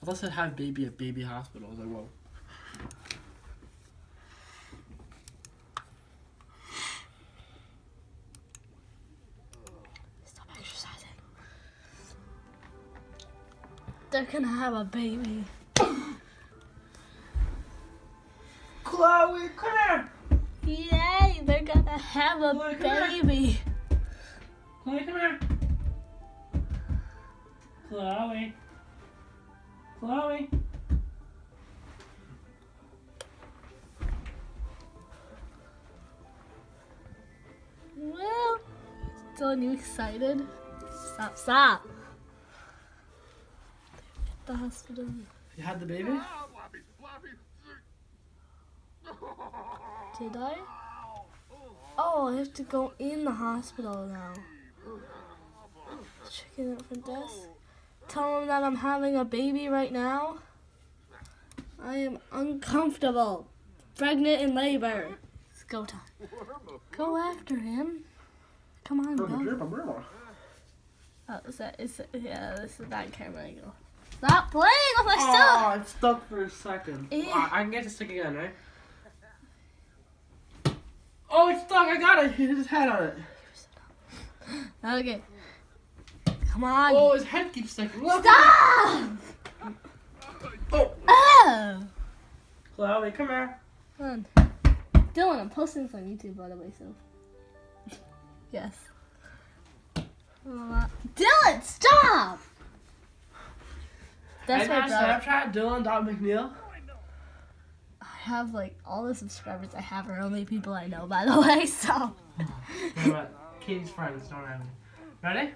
I thought it said have baby at baby hospital. I was like, whoa. Stop exercising. They're gonna have a baby. Chloe, come here. Yay, they're gonna have a Chloe, come baby. Chloe, come here. Chloe. Chloe. Well, Dylan, you excited? Stop. At the hospital. You had the baby? Did I? Oh, I have to go in the hospital now. Checking out for this. Tell them that I'm having a baby right now. I am uncomfortable. Pregnant in labor. It's go time. Go after him. Come on, go. Oh, yeah, this is that camera angle. Stop playing with my stuff! Oh, it's stuck for a second. Yeah. I can get it to stick again, right? Oh, it's stuck. I got it. Hit his head on it. Okay. Come on. Oh, his head keeps sticking. Look. Stop! Oh. Oh! Chloe, come here. Come on. Dylan, I'm posting this on YouTube, by the way, so. Yes. Dylan, stop! That's my brother. Snapchat, Dylan.McNeil. I have, like, all the subscribers I have are only people I know, by the way, so. Wait, what? Katie's friends don't have any. Ready?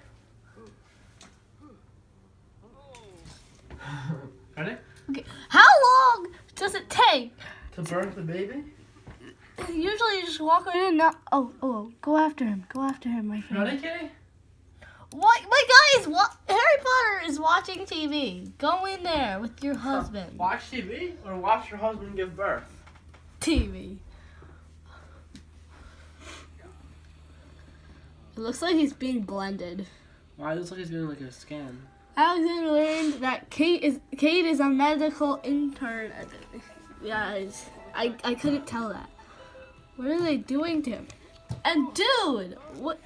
Ready? Okay. How long does it take? To birth the baby? Usually you just walk right in now. Oh, go after him. Go after him, my friend. Ready, Kitty? What? My guys, Harry Potter is watching TV. Go in there with your husband. Watch TV or watch your husband give birth? TV. It looks like he's being blended. Wow, it looks like he's doing like a scan. Alexander learned that Kate is a medical intern. Guys, I couldn't tell that. What are they doing to him? And dude, what?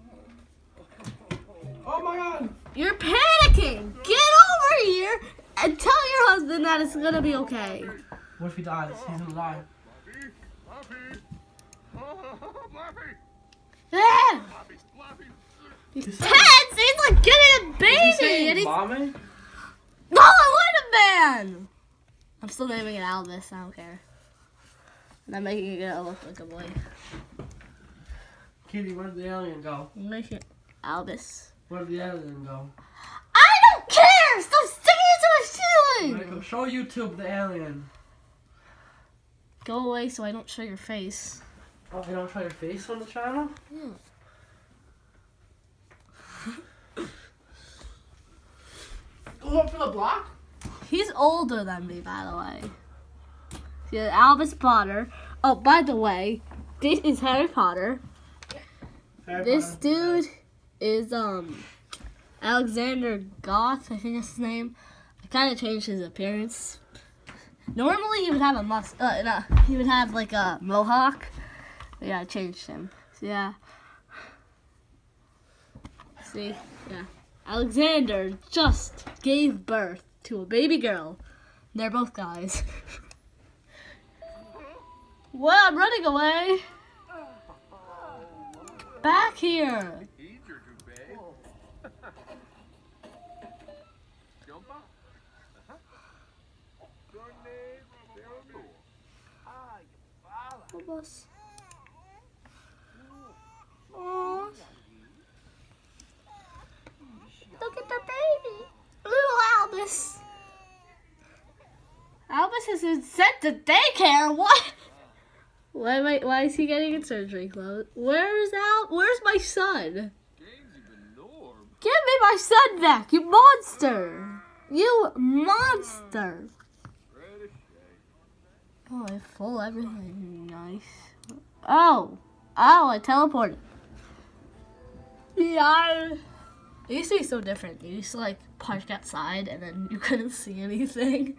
Oh my god! You're panicking! Get over here and tell your husband that it's gonna be okay. What if he dies? He's gonna die. Ah! He's tense! He's like getting a baby! And he's... Mommy? No, I want a man! I'm still naming it Albus, I don't care. And I'm making it look like a boy. Kitty, where did the alien go? I'm making it Albus. Where did the alien go? I don't care! Stop sticking it to my ceiling! Show YouTube the alien. Go away so I don't show your face. Oh, you don't show your face on the channel? Yeah. Go up for the block? He's older than me, by the way. Yeah, Albus Potter. Oh, by the way, this is Harry Potter. This dude is Alexander Goth, I think that's his name. I kind of changed his appearance. Normally he would have he would have like a mohawk. But yeah, I changed him. So yeah. See, yeah. Alexander just gave birth to a baby girl. They're both guys. Well, I'm running away. Back here. Albus. Aww. Look at the baby. Little Albus. Albus has been sent to daycare. What? Why is he getting a surgery clothes? Where's my son? Give me my son back, you monster! You monster! Oh, I full everything. Nice. Oh, I teleported. Yeah. It used to be so different. You used to like park outside and then you couldn't see anything.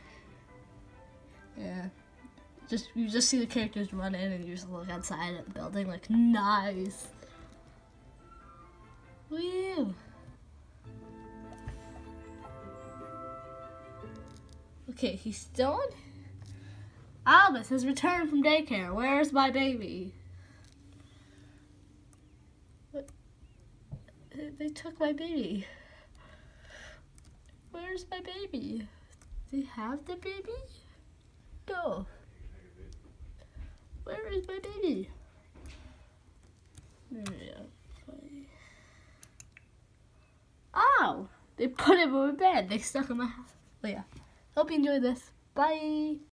Yeah. You just see the characters run in and you just look outside at the building like, nice. Woo. Okay, he's still on. Albus has returned from daycare. Where's my baby? What? They took my baby. Where's my baby? Do they have the baby? No. Where is my baby? Oh! They put him in my bed. They stuck him in my house. But yeah. Hope you enjoyed this. Bye!